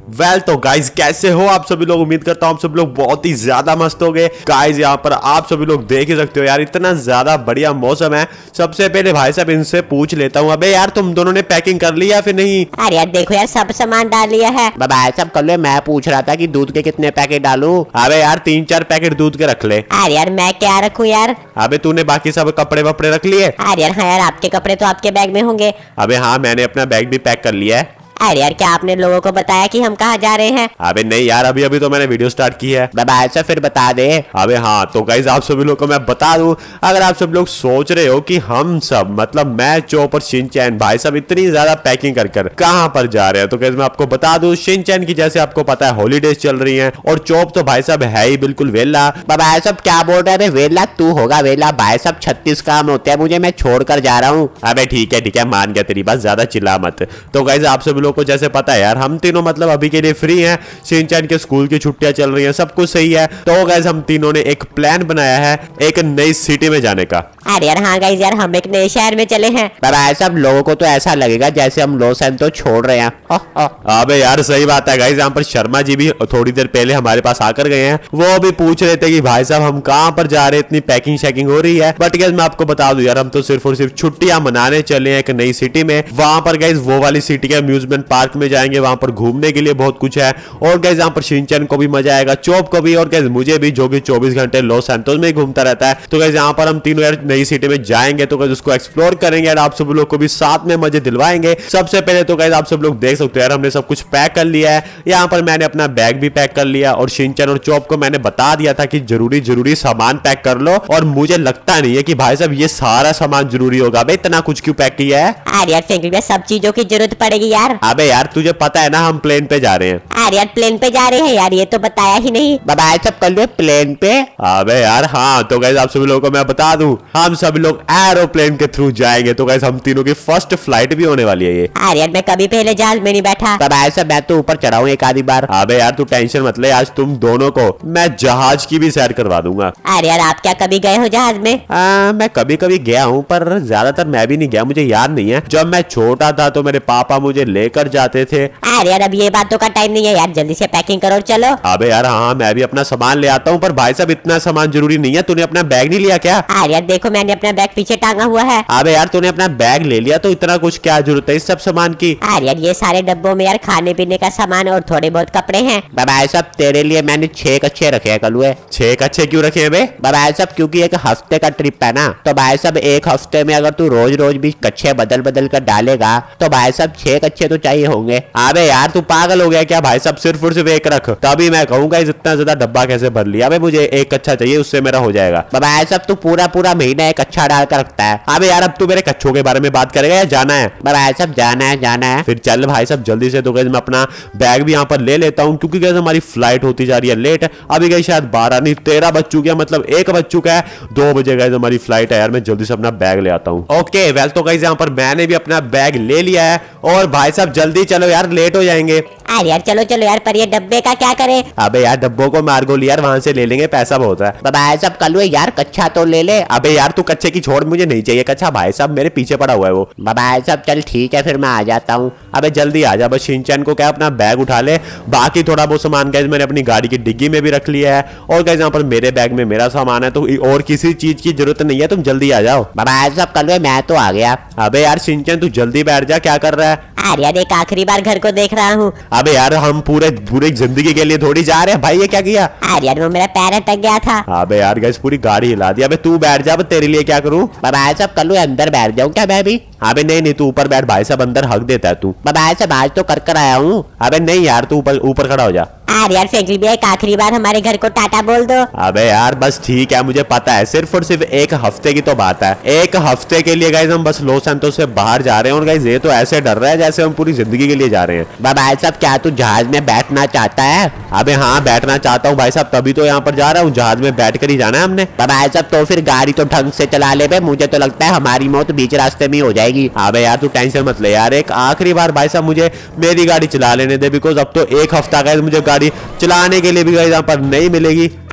Well तो guys कैसे हो आप सभी लोग। उम्मीद करता हूँ आप सभी लोग बहुत ही ज्यादा मस्त हो गए। गाइज यहाँ पर आप सभी लोग देख ही सकते हो यार, इतना ज्यादा बढ़िया मौसम है। सबसे पहले भाई साहब इनसे पूछ लेता हूँ, अबे यार तुम दोनों ने पैकिंग कर ली या फिर नहीं? अरे यार देखो यार, सब सामान डाल लिया है। भाई साहब कल मैं पूछ रहा था कि दूध के कितने पैकेट डालूं। अबे यार 3-4 पैकेट दूध के रख ले। अरे यार मैं क्या रखूं यार। अबे तूने बाकी सब कपड़े वपड़े रख लिए? अरे यार हाँ यार, आपके कपड़े तो आपके बैग में होंगे। अबे हाँ, मैंने अपना बैग भी पैक कर लिया है। अरे यार क्या आपने लोगों को बताया कि हम कहाँ जा रहे हैं? अबे नहीं यार, अभी अभी तो मैंने वीडियो स्टार्ट की है। भाई साहब फिर बता दे। अबे हाँ तो गाइज आप सभी लोग को मैं बता दूं, अगर आप सब लोग सोच रहे हो कि हम सब मतलब मैं चोप और शिनचैन भाई साहब इतनी ज्यादा पैकिंग कर कहाँ पर जा रहे हैं, तो गाइज मैं आपको बता दूं, शिनचैन की जैसे आपको पता है हॉलीडेज चल रही हैं और चोप तो भाई साहब है ही बिल्कुल वेला। भाई साहब क्या बोल रहे हैं? वेला तू होगा वेला? भाई साहब 36 काम होते हैं मुझे, मैं छोड़ कर जा रहा हूँ। अबे ठीक है मान गया तेरी बात, ज्यादा चिल्ला मत। तो गाइज आप सभी लोग को जैसे पता है यार, हम तीनों मतलब अभी के लिए फ्री हैं। शिनचैन के स्कूल की छुट्टियां चल रही हैं, सब कुछ सही है। तो गाइज हम तीनों ने एक प्लान बनाया है एक नई सिटी में जाने का। अरे यार हाँ गाइज यार, हम एक नए शहर में चले हैं। भाई साहब लोगों को तो ऐसा लगेगा जैसे हम लॉस एंजेलिस छोड़ रहे हैं। अबे यार सही बात है गाइज, यहाँ पर शर्मा जी भी थोड़ी देर पहले हमारे पास आकर गए हैं। वो भी पूछ रहे थे कि भाई साहब हम कहाँ पर जा रहे हैं, इतनी पैकिंग शैकिंग हो रही है। बट गाइज मैं आपको बता दूं यार, हम तो सिर्फ और सिर्फ छुट्टियां मनाने चले हैं एक नई सिटी में। वहां पर गाइज वो वाली सिटी के अम्यूजमेंट पार्क में जाएंगे, वहां पर घूमने के लिए बहुत कुछ है। और गाइज यहाँ पर शिनचैन को भी मजा आएगा, चोप को भी, और गाइज मुझे भी, जो कि 24 घंटे लॉस एंजेलिस में घूमता रहता है। तो गाइज यहाँ पर हम तीनों यार नई सिटी में जाएंगे, तो गाइज उसको एक्सप्लोर करेंगे और आप सब लोग को भी साथ में मजे दिलवाएंगे। सबसे पहले तो गाइज आप सब लोग देख सकते हो यार, हमने सब कुछ पैक कर लिया है। यहाँ पर मैंने अपना बैग भी पैक कर लिया और शिनचैन और चोप को मैंने बता दिया था कि जरूरी सामान पैक कर लो। और मुझे लगता नहीं है कि भाई साहब ये सारा सामान जरूरी होगा। भाई इतना कुछ क्यों पैक किया है? अरे यार फ्रैंकलिन सब चीजों की जरूरत पड़ेगी यार। अबे यार तुझे पता है ना हम प्लेन पे जा रहे हैं। अरे यार प्लेन पे जा रहे हैं यार, ये तो बताया ही नहीं। भाई साहब कल प्लेन पे? अबे यार हाँ, तो गाइस आप सभी लोगों को मैं बता दूं, हम सभी लोग एरोप्लेन के थ्रू जाएंगे। तो गाइस हम तीनों की फर्स्ट फ्लाइट भी होने वाली है ये। अरे यार मैं कभी पहले जहाज में नहीं बैठा। भाई साहब मैं तो ऊपर चढ़ा हूँ एक आधी बार। अबे यार तू टेंशन मत ले, आज तुम दोनों को मैं जहाज की भी सैर करवा दूंगा। अरे यार आप क्या कभी गए हो जहाज में? मैं कभी कभी गया हूँ, पर ज्यादातर मैं भी नहीं गया, मुझे याद नहीं है। जब मैं छोटा था तो मेरे पापा मुझे लेकर जाते थे। अरे यार अब ये बातों का टाइम नहीं है यार, जल्दी से पैकिंग करो चलो। अबे यार हाँ, मैं भी अपना सामान ले आता हूँ, पर भाई साहब इतना सामान जरूरी नहीं है। तूने अपना बैग नहीं लिया क्या? अरे यार देखो मैंने अपना बैग पीछे टांगा हुआ है। अबे यार तूने अपना बैग ले लिया तो इतना कुछ क्या जरूरत है इस सब सामान की? अरे यार ये सारे डब्बों में यार खाने पीने का सामान और थोड़े बहुत कपड़े हैं। भाई साहब तेरे लिए मैंने 6 कच्छे रखे हैं कलुए। 6 कच्छे क्यों रखे हैं बे? भाई साहब क्योंकि एक हफ्ते का ट्रिप है ना, तो भाई साहब एक हफ्ते में अगर तू रोज रोज भी कच्छे बदल बदल कर डालेगा तो भाई साहब 6 कच्छे तो चाहिए होंगे। अबे यार तू पागल हो गया क्या? भाई साहब सिर्फ और सिर्फ एक रख, तभी मैं कहूंगा इतना ज्यादा डब्बा कैसे भर लिया। अबे मुझे एक कच्छा चाहिए, उससे मेरा हो जाएगा। भाई साहब तू पूरा महीना एक कच्छा डाल कर रखता है। अबे यार अब तू मेरे कच्छों के बारे में बात करेगा या जाना है? भाई साहब जाना है। फिर चल भाई साहब जल्दी से। तो गाइस मैं अपना बैग भी यहाँ पर ले लेता हूँ, क्योंकि गाइस हमारी फ्लाइट होती जा रही है लेट। अभी गाइस शायद 12 नहीं 13 बज चुके हैं, मतलब 1 बज चुका है। 2 बजे गाइस हमारी फ्लाइट है यार, मैं जल्दी से अपना बैग ले आता हूँ। ओके वेल तो गाइस यहाँ पर मैंने भी अपना बैग ले लिया है और भाई साहब जल्दी चलो यार, लेट हो जाएंगे। अरे यार चलो यार, पर ये डब्बे का क्या करें? अबे यार डब्बों को मार्गो यार, वहां से ले लेंगे, पैसा बहुत है। भाई साहब कलुए यार कच्छा तो ले ले। अबे यार तू कच्चे की छोड़, मुझे नहीं चाहिए कच्चा। भाई साहब मेरे पीछे पड़ा हुआ है वो। भाई साहब चल ठीक है फिर मैं आ जाता हूँ। अबे जल्दी आ जा, बस शिनचैन को क्या अपना बैग उठा ले। बाकी थोड़ा बहुत सामान गाइस मैंने अपनी गाड़ी की डिग्गी में भी रख लिया है, और गाइस यहाँ पर मेरे बैग में मेरा सामान है, तो और किसी चीज की जरूरत नहीं है, तुम जल्दी आ जाओ। भाई साहब कलुए मैं तो आ गया। अबे यार शिनचैन तू जल्दी बैठ जा, क्या कर रहा है? अरे यार एक आखिरी बार घर को देख रहा हूँ। अबे यार हम पूरी जिंदगी के लिए थोड़ी जा रहे हैं भाई, ये क्या किया? अरे यार वो मेरा पैर अटक गया था। अबे यार गाइस पूरी गाड़ी हिला दी। अबे तू बैठ जा, तेरे लिए क्या करूं? भाई साहब कलुए अंदर बैठ जाऊं क्या मैं भी? अबे नहीं तू ऊपर बैठ, भाई साहब अंदर हक देता है तू। भाई साहब आज तो कर आया हूँ। अबे नहीं यार तू ऊपर खड़ा हो जा। अरे यार फ्रैंकलिन भैया एक आखिरी बार हमारे घर को टाटा बोल दो। अबे यार बस ठीक है, मुझे पता है सिर्फ और सिर्फ 1 हफ्ते की तो बात है। 1 हफ्ते के लिए गाइस हम बस लॉस एंजेलिस से बाहर जा रहे हैं, और गाइस ये तो ऐसे डर रहा है जैसे हम पूरी जिंदगी के लिए जा रहे हैं। भाई साहब क्या तू जहाज में बैठना चाहता है? अबे हाँ बैठना चाहता हूँ भाई साहब, तभी तो यहाँ पर जा रहा हूँ। जहाज में बैठ कर ही जाना है हमने। भाई साहब तो फिर गाड़ी तो ढंग से चला ले बे, मुझे तो लगता है हमारी मौत बीच रास्ते में हो जाएगी। अबे यार तू टेंशन मत ले यार, एक आखिरी बार भाई साहब मुझे मेरी गाड़ी चला लेने दे, बिकॉज अब तो 1 हफ्ता गाइस मुझे गाड़ी चलाने के लिए भी गाइस यहाँ पर नहीं मिलेगी।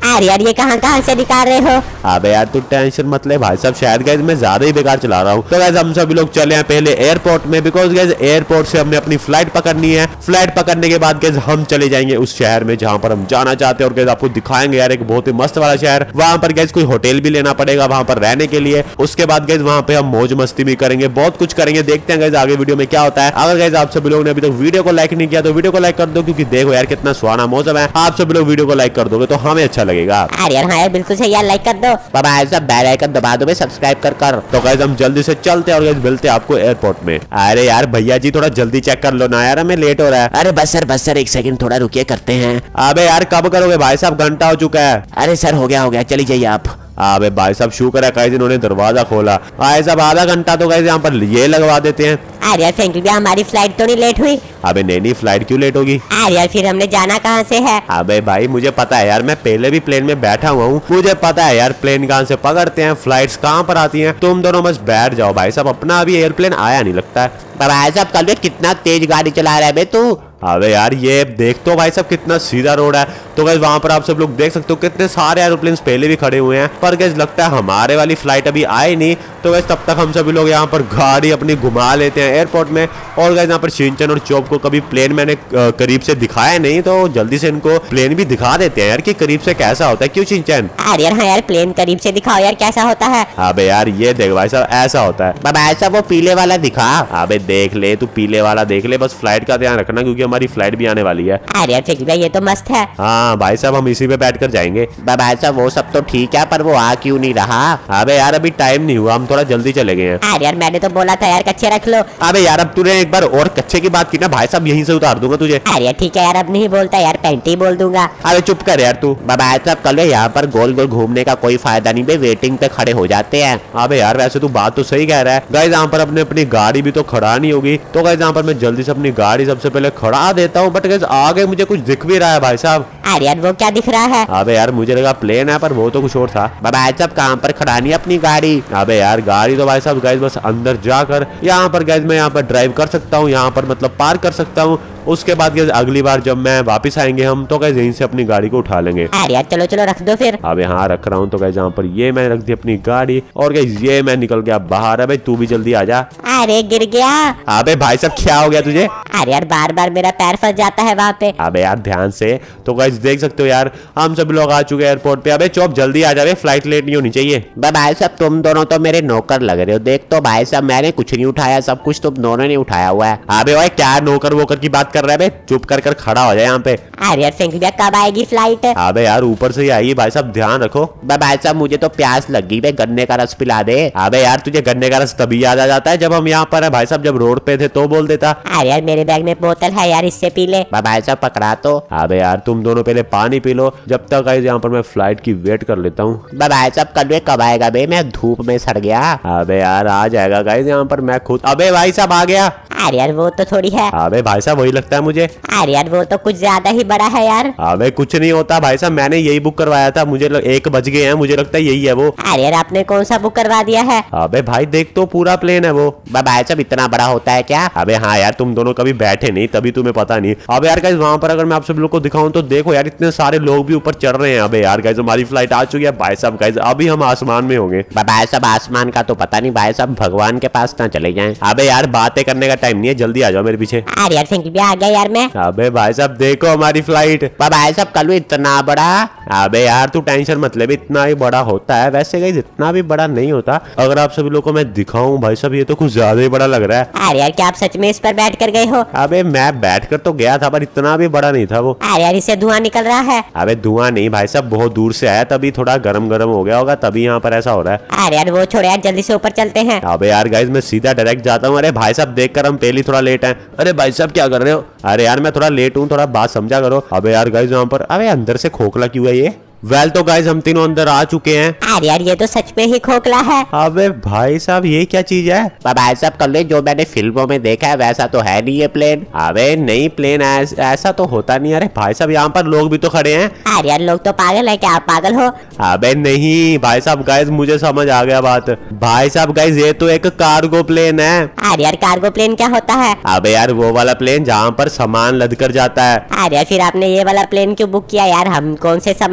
अरे यार ये कहाँ कहाँ से निकाल रहे हो? अबे यार तू टेंशन मत ले भाई साहब, शायद गाइस मैं ज्यादा ही बेकार चला रहा हूँ। तो गाइस हम सभी लोग चले हैं पहले एयरपोर्ट में, बिकॉज गाइस एयरपोर्ट से हमने अपनी फ्लाइट पकड़नी है। फ्लाइट पकड़ने के बाद गाइस हम चले जाएंगे उस शहर में जहाँ पर हम जाना चाहते हैं, और गाइस आपको दिखाएंगे यार एक बहुत ही मस्त वाला शहर। वहां पर गाइस कोई होटल भी लेना पड़ेगा वहां पर रहने के लिए। उसके बाद गाइस वहां पे हम मौज मस्ती भी करेंगे, बहुत कुछ करेंगे। देखते हैं गाइस आगे वीडियो में क्या होता है। अगर गाइस आप सभी लोगों ने अभी तक वीडियो को लाइक नहीं किया तो वीडियो को लाइक कर दो, क्योंकि देखो यार कितना सुहाना मौसम है। आप सभी लोग वीडियो को लाइक कर दोगे तो हमें अच्छा लगेगा। अरे यार हाँ यार बिल्कुल सही यार, लाइक कर दो। बाबा ऐसा बेल आइकन दबा दो, सब्सक्राइब कर। तो गाइस हम जल्दी से चलते हैं और गाइस मिलते हैं आपको एयरपोर्ट में। अरे यार भैया जी थोड़ा जल्दी चेक कर लो ना यार, हमें लेट हो रहा है। अरे बस सर एक सेकंड थोड़ा रुकिए, करते हैं। अबे यार कब करोगे भाई साहब, घंटा हो चुका है। अरे सर हो गया चली जाइए आप। अबे भाई साहब शुक्र है गाइस इन्होंने दरवाजा खोला। भाई साहब आधा घंटा तो गाइस यहाँ पर ये लगवा देते हैं। अरे यार फ्रैंकलिन भैया हमारी फ्लाइट तो नहीं लेट हुई? अबे नहीं फ्लाइट क्यों लेट होगी? अरे यार फिर हमने जाना कहाँ से है? अबे भाई मुझे पता है यार, मैं पहले भी प्लेन में बैठा हुआ हूँ, मुझे पता है यार प्लेन कहाँ से पकड़ते हैं, फ्लाइट्स कहाँ पर आती हैं। तुम दोनों बस बैठ जाओ भाई साहब, अपना अभी एयरप्लेन आया नहीं लगता है। भाई साहब कल कितना तेज गाड़ी चला रहा है बे तू। अबे यार ये देख तो भाई साहब कितना सीधा रोड है। तो गाइस वहां पर आप सब लोग देख सकते हो कितने सारे एरोप्लेन पहले भी खड़े हुए हैं, पर गाइस लगता है हमारे वाली फ्लाइट अभी आई नहीं। तो गाइस तब तक हम सभी लोग यहाँ पर गाड़ी अपनी घुमा लेते हैं एयरपोर्ट में। और गाइस यहाँ पर शिनचैन और चोप को कभी प्लेन मैंने करीब से दिखाया नहीं, तो जल्दी से इनको प्लेन भी दिखा देते हैं यार कि करीब से कैसा होता है। क्यों शिनचैन? अरे यार हाँ यार प्लेन करीब से दिखाओ यार कैसा होता है। अबे यार ये देख भाई साहब ऐसा होता है। बाबा ऐसा वो पीले वाला दिखा। अबे देख ले तू पीले वाला देख ले, बस फ्लाइट का ध्यान रखना क्योंकि हमारी फ्लाइट भी आने वाली है। अरे यार फ्रैंकलिन भैया ये तो मस्त है। हाँ भाई साहब हम इसी पे बैठ कर जाएंगे। बाबा ऐसा वो सब तो ठीक है, पर वो आ क्यों नहीं रहा? अबे यार अभी टाइम नहीं हुआ, हम थोड़ा जल्दी चले गए हैं। अरे यार मैंने तो बोला था यार कच्चे रख लो। अबे यार अब तूने एक बार और कच्चे की बात की ना भाई साहब, यहीं से उतार दूंगा तुझे। अरे यार ठीक है यार, अब नहीं बोलता यार, पेंटी ही बोल दूंगा। अबे चुप कर यार तू। बाबा ऐसा कल यहाँ पर गोल गोल घूमने का कोई फायदा नहीं बे, वेटिंग पे खड़े हो जाते हैं। अबे यार वैसे तू बात तो सही कह रहा है। गाइस यहाँ पर अपनी गाड़ी भी तो खड़ा नहीं होगी, तो गाइस यहाँ पर मैं जल्दी से अपनी गाड़ी सबसे पहले खड़ा देता हूँ। बट गाइस आगे मुझे कुछ दिख भी रहा है भाई साहब। अरे यार वो क्या दिख रहा है? अबे यार मुझे लगा प्लेन है, पर वो तो कुछ और था। बाबा ऐसा कहाँ पर खड़ा नहीं अपनी गाड़ी? अबे यार गाड़ी तो भाई साहब गाइस बस अंदर जाकर यहाँ पर गाइस मैं यहाँ पर ड्राइव कर सकता हूँ, यहाँ पर मतलब पार्क कर सकता हूँ। उसके बाद गाइस अगली बार जब मैं वापस आएंगे हम तो गाइस यहीं से अपनी गाड़ी को उठा लेंगे। अरे यार चलो चलो रख दो फिर। अब यहाँ रख रहा हूँ। तो गाइस यहाँ पर ये मैंने रख दी अपनी गाड़ी, और गाइस ये मैं निकल गया बाहर। अबे तू भी जल्दी आ जा। अरे गिर गया। अबे भाई साहब क्या हो गया तुझे? अरे यार बार बार मेरा पैर फंस जाता है वहाँ पे। अबे यार ध्यान से। तो गाइस देख सकते हो यार हम सभी लोग आ चुके हैं एयरपोर्ट पे। अबे चौप जल्दी आ जावे, फ्लाइट लेट नहीं होनी चाहिए। भाई साहब तुम दोनों तो मेरे नौकर लग रहे हो। देख तो भाई साहब मैंने कुछ नहीं उठाया, सब कुछ तुम दोनों ने उठाया हुआ है। अबे भाई क्या नौकर वोकर की बात कर रहा है? चुप कर खड़ा हो जाए यहाँ पे। अरे यार फ्रैंकलिन भैया कब आएगी फ्लाइट? अबे यार ऊपर से ही आएगी भाई साहब, ध्यान रखो। भाई साहब मुझे तो प्यास लगी है, गन्ने का रस पिला दे। अबे यार तुझे गन्ने का रस तभी याद आ जाता है जब हम यहाँ पर है भाई साहब, जब रोड पे थे तो बोल देता। अरे यार मेरे बैग में बोतल है यार, इससे पी ले। भाई साहब पकड़ा तो। अबे यार तुम दोनों पहले पानी पी लो, जब तक गाइस यहाँ पर मैं फ्लाइट की वेट कर लेता हूँ। भाई साहब कल कब आएगा बे? मैं धूप में सड़ गया। अबे यार आ जाएगा गाइस यहाँ पर मैं खुद। अबे भाई साहब आ गया। अरे यार वो तो थोड़ी है। अबे भाई साहब वही लगता है मुझे। अरे यार वो तो कुछ ज्यादा ही बड़ा है यार। अबे कुछ नहीं होता भाई साहब, मैंने यही बुक करवाया था, मुझे 1 बज गए हैं, मुझे लगता है यही है वो। अरे यार आपने कौन सा बुक करवा दिया है? अबे भाई देख तो पूरा प्लेन है वो। भाई साहब इतना बड़ा होता है क्या? अबे हाँ यार तुम दोनों कभी बैठे नहीं तभी तुम्हें पता नहीं। अब यार गाइस वहां पर अगर मैं आप सब लोग को दिखाऊं तो देखो यार इतने सारे लोग भी ऊपर चढ़ रहे हैं। अबे यार गाइस हमारी फ्लाइट आ चुकी है भाई साहब, गाइस अभी हम आसमान में होंगे। भाई साहब आसमान का तो पता नहीं, भाई साहब भगवान के पास ना चले जाएं। अबे यार बातें करने का टाइम नहीं है, जल्दी आ जाओ मेरे पीछे। अरे यार फ्रैंकलिन भैया आ गया यार मैं। अबे भाई साहब देखो हमारी फ्लाइट। भाई साहब कल इतना बड़ा। अबे यार तू टेंशन मत ले, इतना ही बड़ा होता है। वैसे गाइस इतना भी बड़ा नहीं होता, अगर आप सभी लोगों को मैं दिखाऊं भाई साहब ये तो कुछ ज्यादा ही बड़ा लग रहा है। अरे यार क्या आप सच में इस पर बैठ कर गए हो? अबे मैं बैठ कर तो गया था, पर इतना भी बड़ा नहीं था वो। अरे यार इससे धुआं निकल रहा है। अबे धुआं नहीं भाई साहब, बहुत दूर से आया, तभी थोड़ा गरम गरम हो गया होगा, तभी यहाँ पर ऐसा हो रहा है। अरे यार वो छोड़ो यार, जल्दी से ऊपर चलते हैं। अबे यार गाइस मैं सीधा डायरेक्ट जाता हूँ। अरे भाई साहब देखकर हम पहले थोड़ा लेट हैं। अरे भाई साहब क्या कर रहे हो? अरे यार मैं थोड़ा लेट हूँ, थोड़ा बात समझा करो। अबे यार गाइस यहाँ पर अबे अंदर से खोखला क्यों है ये? वेल तो गाइस हम तीनों अंदर आ चुके हैं। अरे यार ये तो सच में ही खोखला है। अबे भाई साहब ये क्या चीज है? भाई साहब कल जो मैंने फिल्मों में देखा है वैसा तो है नहीं ये प्लेन। अबे नहीं प्लेन ऐसा तो होता नहीं। अरे भाई साहब यहाँ पर लोग भी तो खड़े हैं। अरे यार लोग तो पागल है क्या? आप पागल हो? अबे नहीं भाई साहब, गाइस मुझे समझ आ गया बात। भाई साहब गाइस ये तो एक कार्गो प्लेन है। अरे यार कार्गो प्लेन क्या होता है? अबे यार वो वाला प्लेन जहाँ पर सामान लद कर जाता है। अरे यार फिर आपने ये वाला प्लेन क्यों बुक किया यार? हम कौन से सामान है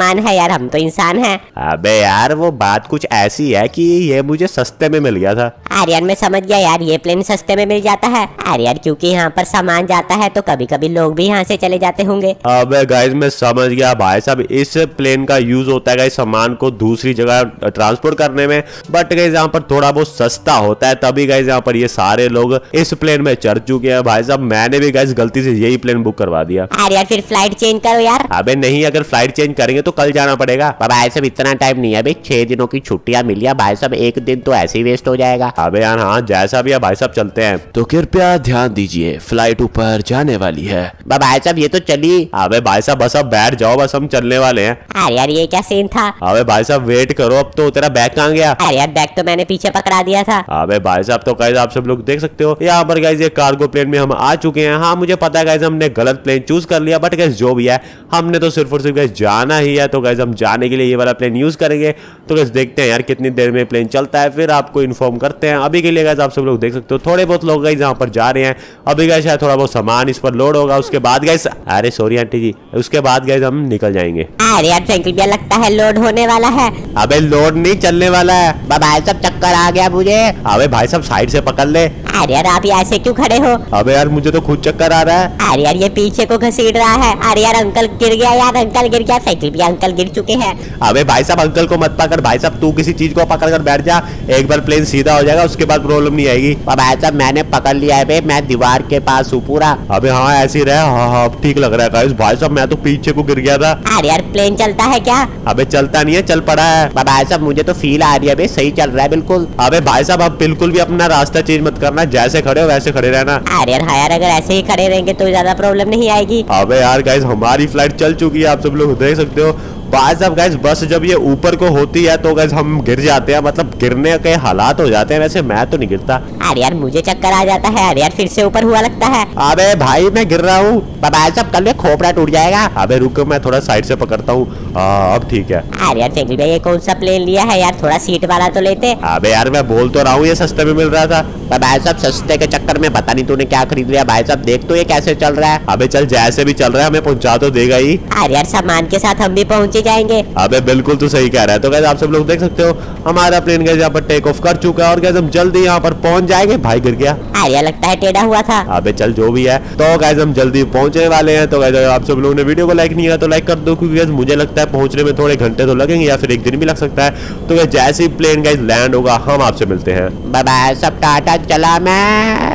यार, हम तो इंसान हैं। अबे यार वो बात कुछ ऐसी है कि ये मुझे सस्ते में मिल गया था। अरे यार मैं समझ गया यार, ये प्लेन सस्ते में मिल जाता है। अरे यार क्योंकि यहाँ पर सामान जाता है तो कभी कभी लोग भी यहाँ से चले जाते होंगे। अबे गाइस मैं समझ गया भाई साहब, इस प्लेन का यूज होता है गाइस सामान को दूसरी जगह ट्रांसपोर्ट करने में, बट गाइस यहाँ पर थोड़ा बहुत सस्ता होता है, तभी गाइस यहाँ पर ये सारे लोग इस प्लेन में चढ़ चुके हैं। भाई साहब मैंने भी गाइस गलती से यही प्लेन बुक करवा दिया। अरे यार फिर फ्लाइट चेंज करो यार। अबे नहीं, अगर फ्लाइट चेंज करेंगे तो कल जाना पड़ेगा। भाई साहब इतना टाइम नहीं है भाई, 6 दिनों की छुट्टियां मिली है भाई साहब, एक दिन तो ऐसे ही वेस्ट हो जाएगा। अबे यार हाँ जैसा भी है भाई साहब चलते हैं। तो कृपया ध्यान दीजिए, फ्लाइट ऊपर जाने वाली है। भाई साहब ये तो चली। अबे भाई साहब बस अब बैठ जाओ, बस हम चलने वाले हैं। अरे यार ये क्या सीन था। अबे भाई साहब वेट करो, अब तो तेरा बैग कहाँ गया? अरे यार बैग तो मैंने पीछे पकड़ा दिया था। अबे भाई साहब तो गाइस आप सब लोग देख सकते हो यहाँ पर गाइस ये कार्गो प्लेन में हम आ चुके हैं। हाँ मुझे पता है गाइस हमने गलत प्लेन चूज कर लिया, बट गाइस जो भी है हमने तो सिर्फ और सिर्फ गाइस जाना ही है, तो गाइस हम जाने के लिए ये वाला प्लेन यूज करेंगे। तो गाइस देखते हैं यार कितनी देर में प्लेन चलता है, फिर आपको इन्फॉर्म करते हैं। अभी के लिए गाइस आप सब लोग देख सकते हो थोड़े बहुत लोग गाइस यहाँ पर जा रहे हैं। अभी गाइस शायद थोड़ा बहुत सामान इस पर लोड होगा, उसके बाद गाइस, अरे सॉरी आंटी जी, उसके बाद गाइस हम निकल जाएंगे। अरे यार फ्रैंकलिन भैया लगता है लोड होने वाला है। अबे लोड नहीं चलने वाला है। भाई साहब चक्कर आ गया मुझे। अबे भाई साहब साइड से पकड़ ले। अरे यार आप ऐसे क्यों खड़े हो। अबे यार मुझे तो खुद चक्कर आ रहा है। अरे यार ये पीछे को घसीट रहा है। अरे यार अंकल गिर गया यार, अंकल गिर गया। फ्रैंकलिन भैया अंकल गिर चुके हैं। अबे भाई साहब अंकल को मत पकड़, भाई साहब तू किसी चीज को पकड़ कर बैठ जा, एक बार प्लेन सीधा हो जाएगा उसके बाद प्रॉब्लम नहीं आएगी। भाई साहब मैंने पकड़ लिया है, मैं दीवार के पास हूँ पूरा। अबे हाँ ऐसे ही रहे। हाँ हाँ ठीक लग रहा है गाइस। भाई साहब मैं तो पीछे को गिर गया था। अरे यार प्लेन चलता है क्या। अबे चलता नहीं है, चल पड़ा है। भाई साहब मुझे तो फील आ रही है, सही चल रहा है बिल्कुल। अबे भाई साहब आप बिल्कुल भी अपना रास्ता चेंज मत करना, जैसे खड़े हो वैसे खड़े रहना। अरे यार हाँ यार अगर ऐसे ही खड़े रहेंगे तो ज्यादा प्रॉब्लम नहीं आएगी। अबे यार गाइस हमारी फ्लाइट चल चुकी है, आप सब लोग देख सकते हो। भाई साहब गाइस बस जब ये ऊपर को होती है तो गाइस हम गिर जाते हैं, मतलब गिरने के हालात हो जाते हैं। वैसे मैं तो नहीं गिरता। अरे यार मुझे चक्कर आ जाता है। अरे यार फिर से ऊपर हुआ लगता है। अबे भाई मैं गिर रहा हूँ। भाई साहब कल में खोपड़ा टूट जाएगा। अबे रुको मैं थोड़ा साइड से पकड़ता हूँ। अब ठीक है। अरे यार फ्रैंकलिन भैया ये कौन सा प्लेन लिया है यार, थोड़ा सीट वाला तो लेते। अबे यार मैं बोल तो रहा हूँ ये सस्ते में मिल रहा था। भाई साहब सस्ते के चक्कर में पता नहीं तूने क्या खरीद लिया। भाई साहब देख तो ये कैसे चल रहा है। अबे चल जैसे भी चल रहा है हमें पहुंचा तो देगा ही। अरे यार सामान के साथ हम भी पहुंच ही जाएंगे। अबे बिल्कुल तो सही कह रहा है। तो गाइस आप सब लोग देख सकते हो हमारा प्लेन गाइस यहाँ पर टेक ऑफ कर चुका है और गाइस हम जल्दी यहाँ पर पहुंच जाएंगे। भाई गिर गया। अरे यार लगता है टेढ़ा हुआ था। अबे चल जो भी है, तो गाइस हम जल्दी पहुंचने वाले हैं। तो गाइस अगर आप सब लोगों ने वीडियो को लाइक नहीं किया तो लाइक कर दो, क्योंकि गाइस मुझे लगता है पहुंचने में थोड़े घंटे तो लगेंगे या फिर एक दिन भी लग सकता है। तो गाइस जैसे ही प्लेन गाइस लैंड होगा हम आपसे मिलते हैं। भाई साहब टाटा चला मैं।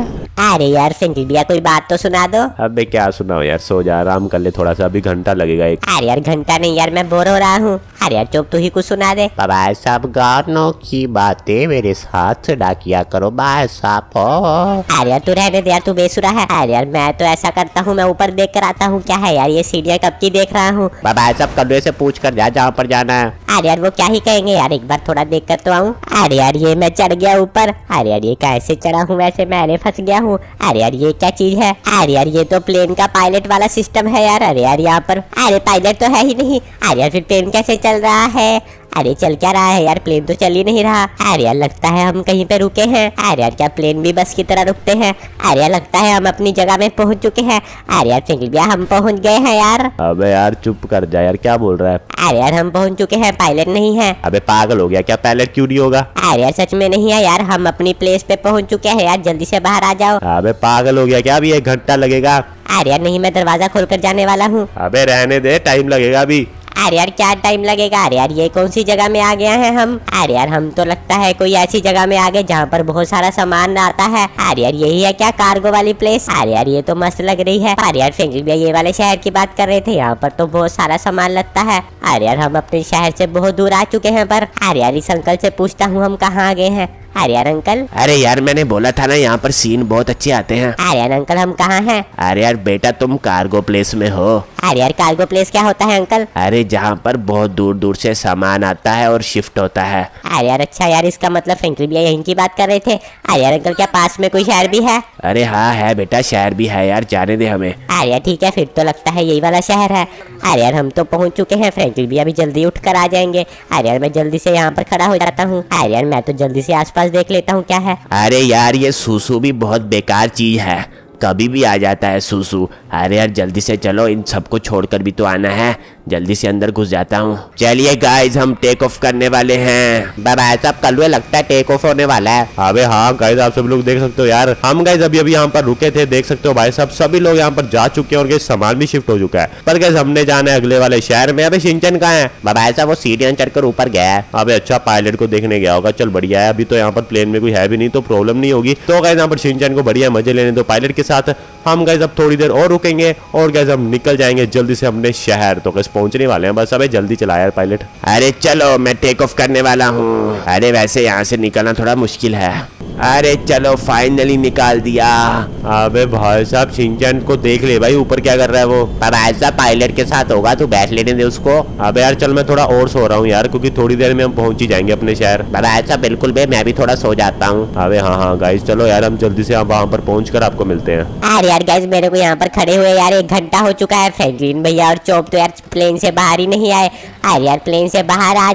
अरे यार फ्रैंकलिन भैया कोई बात तो सुना दो। अबे क्या सुनाओ यार, सो जा आराम कर ले थोड़ा सा, अभी घंटा लगेगा एक। अरे यार घंटा नहीं यार मैं बोर हो रहा हूँ। अरे यार चुप तू ही कुछ सुना दे। भाई साहब गानों की बातें मेरे साथ ना किया करो भाई साहब। अरे यार तू रहने दे यार, तू बेसुरा है। अरे यार मैं तो ऐसा करता हूँ, मैं ऊपर देख कर आता हूँ। क्या है यार ये सीढ़ियाँ कब की देख रहा हूँ। भाई साहब कन्वे से पूछ कर जा जहाँ पर जाना है। अरे यार वो क्या ही कहेंगे यार, एक बार थोड़ा देख कर तो आऊँ। अरे यार ये मैं चढ़ गया ऊपर। अरे यार ये कैसे चढ़ा हूँ, वैसे मैं फंस गया हूँ। अरे यार ये क्या चीज है। अरे यार ये तो प्लेन का पायलट वाला सिस्टम है यार। अरे यार यहाँ पर अरे पायलट तो है ही नहीं। अरे यार फिर प्लेन कैसे चल रहा है। अरे चल क्या रहा है यार, प्लेन तो चल ही नहीं रहा। अरे यार लगता है हम कहीं पे रुके हैं। अरे यार क्या प्लेन भी बस की तरह रुकते हैं। अरे यार लगता है हम अपनी जगह में पहुंच चुके हैं। अरे यार फ्रैंकलिन भैया हम पहुंच गए हैं यार। अबे यार चुप कर जा यार, क्या बोल रहा है। अरे यार हम पहुंच चुके हैं, पायलट नहीं है। अबे पागल हो गया क्या, पायलट क्यों नहीं होगा। अरे यार सच में नहीं है यार, हम अपनी प्लेस पे पहुंच चुके हैं यार, जल्दी से बाहर आ जाओ। अबे पागल हो गया क्या, अभी 1 घंटा लगेगा। अरे यार नहीं मैं दरवाजा खोलकर जाने वाला हूँ। अबे रहने दे, टाइम लगेगा अभी। अरे यार क्या टाइम लगेगा। अरे यार ये कौन सी जगह में आ गया है हम। अरे यार हम तो लगता है कोई ऐसी जगह में आ गए जहाँ पर बहुत सारा सामान आता है। अरे यार यही है क्या कार्गो वाली प्लेस। अरे यार ये तो मस्त लग रही है। अरे यार फ्रैंकलिन भैया ये वाले शहर की बात कर रहे थे, यहाँ पर तो बहुत सारा सामान लगता है। अरे यार हम अपने शहर से बहुत दूर आ चुके हैं। पर अरे यार इस अंकल से पूछता हूँ हम कहाँ आ गए हैं। अरे यार अंकल। अरे यार मैंने बोला था ना यहाँ पर सीन बहुत अच्छे आते हैं। अरे यार अंकल हम कहाँ हैं। अरे यार बेटा तुम कार्गो प्लेस में हो। अरे यार कार्गो प्लेस क्या होता है अंकल। अरे जहाँ पर बहुत दूर दूर से सामान आता है और शिफ्ट होता है। अरे यार अच्छा यार, इसका मतलब फ्रैंकलिन भैया यहीं की बात कर रहे थे। अरे यार अंकल क्या पास में कोई शहर भी है। अरे हाँ है बेटा, शहर भी है यार, जाने दे हमें। अरे यार ठीक है, फिर तो लगता है यही वाला शहर है। अरे यार हम तो पहुंच चुके हैं, फ्रैंकलिन भैया भी जल्दी उठ कर आ जाएंगे। अरे यार मैं जल्दी से यहाँ पर खड़ा हो जाता हूँ। अरे यार मैं तो जल्दी से आसपास देख लेता हूँ क्या है। अरे यार ये सूसू भी बहुत बेकार चीज है, कभी भी आ जाता है सूसू। अरे यार जल्दी से चलो, इन सबको छोड़कर भी तो आना है। जल्दी से अंदर घुस जाता हूँ। चलिए गाइस हम टेक ऑफ करने वाले हैं। भाई साहब कल्लू लगता है टेक ऑफ होने वाला है। अबे हाँ गाइस, आप सब लोग देख सकते हो यार, हम गाइस अभी अभी यहाँ पर रुके थे, देख सकते हो भाई साहब सभी लोग यहाँ पर जा चुके हैं और गाइस सामान भी शिफ्ट हो चुका है। पर गाइस हमने जाना है अगले वाले शहर में। अबे शिनचैन कहाँ है? भाई साहब वो सीढ़ियां चढ़कर ऊपर गया है। अबे अच्छा, पायलट को देखने गया होगा। चल बढ़िया है, अभी तो यहाँ पर प्लेन में कोई है भी नहीं तो प्रॉब्लम नहीं होगी। तो गाइस यहाँ पर शिनचैन को बढ़िया मजे लेने दो पायलट के साथ। हम गाइस अब थोड़ी देर और रुकेंगे और गाइस हम निकल जाएंगे जल्दी से अपने शहर। तो गाइस पहुंचने वाले हैं बस। अबे जल्दी चला यार पायलट। अरे चलो मैं टेक ऑफ करने वाला हूँ। अरे वैसे यहाँ से निकलना थोड़ा मुश्किल है। अरे चलो फाइनली निकाल दिया। अबे भाई साहब शिनचैन को देख ले भाई, ऊपर क्या कर रहा है वो। भाई साहब पायलट के साथ होगा, तू बैठ लेने दे उसको। अबे यार चल, मैं थोड़ा और सो रहा हूँ यार, क्योंकि थोड़ी देर में हम पहुंच ही जाएंगे अपने शहर। भाई साहब बिल्कुल बे, मैं भी थोड़ा सो जाता हूँ। अबे हाँ गाइस चलो यार, हम जल्दी से वहाँ पर पहुँच कर आपको मिलते हैं। अरे यार गाइस मेरे को यहाँ पर खड़े हुए यार 1 घंटा हो चुका है। फ्रैंकलिन भैया और चोप तो यार प्लेन से बाहर ही नहीं आए। अरे यार प्लेन से बाहर आ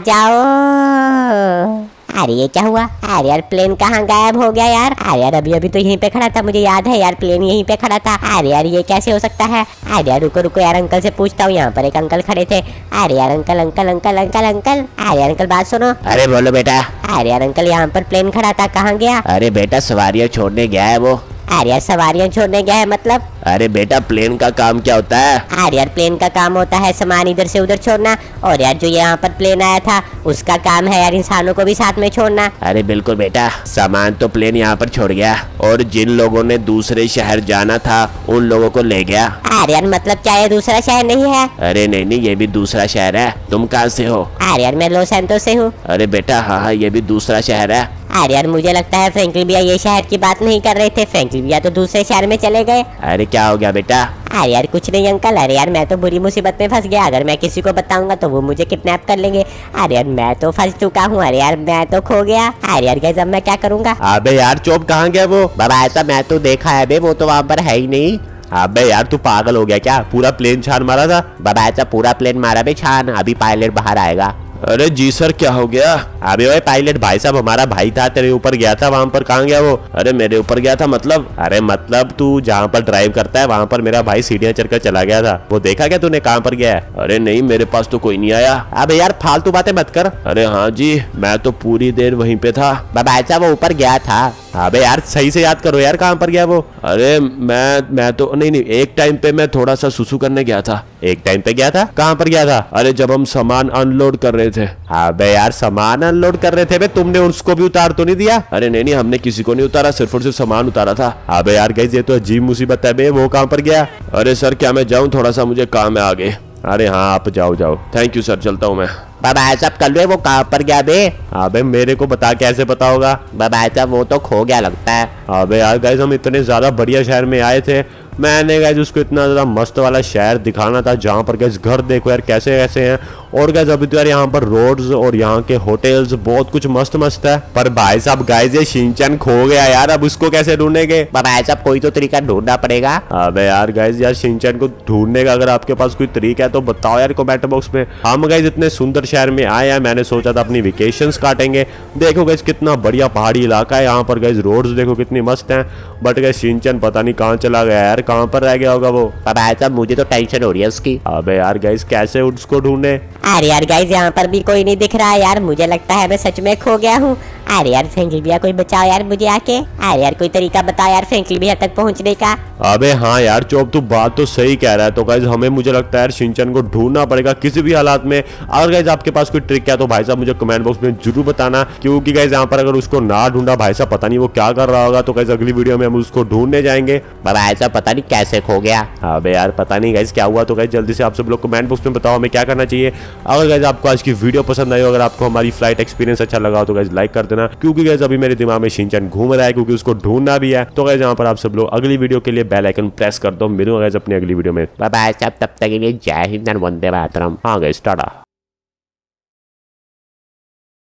जाओ। अरे ये क्या हुआ? अरे यार प्लेन कहाँ गायब हो गया यार? अरे यार अभी अभी तो यहीं पे खड़ा था, मुझे याद है यार प्लेन यहीं पे खड़ा था। अरे यार ये कैसे हो सकता है? अरे यार रुको रुको यार, अंकल से पूछता हूँ। यहाँ पर एक अंकल खड़े थे। अरे यार uncle uncle uncle uncle uncle. अरे यार अंकल बात सुनो। अरे बोलो बेटा। अरे यार अंकल यहाँ पर प्लेन खड़ा था, कहाँ गया? अरे बेटा सवारियाँ छोड़ने गया है वो। अरे यार सवारियाँ छोड़ने गया है मतलब? अरे बेटा प्लेन का काम क्या होता है? अरे यार प्लेन का काम होता है सामान इधर से उधर छोड़ना। और यार जो यहाँ पर प्लेन आया था उसका काम है यार इंसानों को भी साथ में छोड़ना। अरे बिल्कुल बेटा, सामान तो प्लेन यहाँ पर छोड़ गया और जिन लोगों ने दूसरे शहर जाना था उन लोगों को ले गया। अरे यार मतलब क्या ये दूसरा शहर नहीं है? अरे नहीं ये भी दूसरा शहर है। तुम कहाँ से हो? अरे यार मैं लॉस सैंटोस से हूँ। अरे बेटा हाँ ये भी दूसरा शहर है। अरे यार मुझे लगता है फ्रैंकलिन भैया ये शहर की बात नहीं कर रहे थे। फ्रैंकलिन भैया तो दूसरे शहर में चले गए। अरे क्या हो गया बेटा? अरे यार कुछ नहीं अंकल। अरे यार मैं तो बुरी मुसीबत में फंस गया। अगर मैं किसी को बताऊंगा तो वो मुझे किडनैप कर लेंगे। अरे यार मैं तो फंस चुका हूँ। अरे यार मैं तो खो गया। अरे यार गाइस अब मैं क्या करूंगा? अबे यार चोप कहाँ गया वो? बाबा ऐसा मैं तो देखा है बे, वो तो वहाँ पर है ही नहीं। अबे यार तू पागल हो गया क्या? पूरा प्लेन छान मारा था। बाबा ऐसा पूरा प्लेन मारा बे छान। अभी पायलट बाहर आएगा। अरे जी सर क्या हो गया? अबे ओए पायलट भाई साहब हमारा भाई था, तेरे ऊपर गया था, वहाँ पर कहाँ गया वो? अरे मेरे ऊपर गया था मतलब? अरे मतलब तू जहाँ पर ड्राइव करता है वहाँ पर मेरा भाई सीढ़ियाँ चढ़कर चला गया था, वो देखा क्या तूने कहाँ पर गया है? अरे नहीं मेरे पास तो कोई नहीं आया। अबे यार फालतू बातें मत कर। अरे हाँ जी मैं तो पूरी देर वहीं पे था। बाबा ऐसा वो ऊपर गया था। अबे यार सही से याद करो यार, कहाँ पर गया वो? अरे मैं तो नहीं एक टाइम पे मैं थोड़ा सा सुसु करने गया था। एक टाइम पे गया था? कहाँ पर गया था? अरे जब हम सामान अनलोड कर रहे थे। अबे यार सामान अनलोड कर रहे थे बे, तुमने उसको भी उतार तो नहीं दिया? अरे नहीं हमने किसी को नहीं उतारा, सिर्फ और सिर्फ सामान उतारा था। अबे यार गाइस ये तो अजीब मुसीबत है बे, वो कहाँ पर गया? अरे सर क्या मैं जाऊँ? थोड़ा सा मुझे काम है आगे। अरे हाँ आप जाओ जाओ। थैंक यू सर, चलता हूँ मैं। बाबा ऐसा कर लो, वो कहाँ पर गया बे? अबे मेरे को बता, कैसे पता होगा? बाबा ऐसा वो तो खो गया लगता है। अबे यार गाइस हम इतने ज्यादा बढ़िया शहर में आए थे, मैंने गाइस उसको इतना ज्यादा मस्त वाला शहर दिखाना था जहाँ पर गाइस घर देखो यार कैसे कैसे हैं। और गाइस अभी तो यार यहाँ पर रोड्स और यहाँ के होटल्स बहुत कुछ मस्त मस्त है। पर भाई साहब गाइस ये शिनचैन खो गया यार, अब उसको कैसे ढूंढेंगे? बाबा ऐसा कोई तो तरीका ढूंढना पड़ेगा। अबे यार गाइस यार शिनचैन को ढूंढने का अगर आपके पास कोई तरीका है तो बताओ यार कमेंट बॉक्स में। हम गाइस इतने सुंदर शहर में आए हैं, मैंने सोचा था अपनी वेकेशंस काटेंगे। देखो गाइस कितना बढ़िया पहाड़ी इलाका है यहाँ पर, गाइस रोड्स देखो कितनी मस्त हैं। बट गाइस शिनचैन पता नहीं कहाँ चला गया यार, कहाँ पर रह गया होगा वो? बाबा ऐसा मुझे तो टेंशन हो रही है उसकी। अबे यार गाइस कैसे उसको ढूंढे? अरे यार गाइस यहाँ पर भी कोई नहीं दिख रहा है यार, मुझे लगता है मैं सच में खो गया हूँ। अरे यार फ्रैंकलिन भैया कोई बचाओ यार मुझे आके। अरे यार कोई तरीका बताओ यार फ्रैंकलिन भैया तक पहुँचने का। अबे हाँ यार चोप तू बात तो सही कह रहा है। तो गाइस हमें मुझे लगता है यार शिनचैन को ढूंढना पड़ेगा किसी भी हालात में। अगर गाइस आपके पास कोई ट्रिक है तो भाई साहब मुझे कमेंट बॉक्स में जरूर बताना, क्योंकि गाइस यहाँ पर अगर उसको ना ढूंढा भाई साहब पता नहीं वो क्या कर रहा होगा। तो गाइस अगली वीडियो में हम उसको ढूंढने जाएंगे। बाबा ऐसा पता नहीं कैसे खो गया। अबे यार पता नहीं गाइस क्या हुआ। तो गाइस जल्दी से आप सब लोग कमेंट बॉक्स में बताओ हमें क्या करना चाहिए। अगर गाइस आपको आज की वीडियो पसंद आई हो, अगर आपको हमारी फ्लाइट एक्सपीरियंस अच्छा लगा हो तो गाइस लाइक कर देना, क्योंकि गाइस अभी मेरे दिमाग में शिनचैन घूम रहा है, क्योंकि उसको ढूंढना भी है। तो गाइस यहाँ पर आप सब लोग अगली वीडियो के लिए बेल आइकन प्रेस कर दो। मिलूंगा गाइस अपनी अगली वीडियो में। बाबा तब तक के लिए जय हिंद वंदे मातरम। हाँ गाइस टाटा।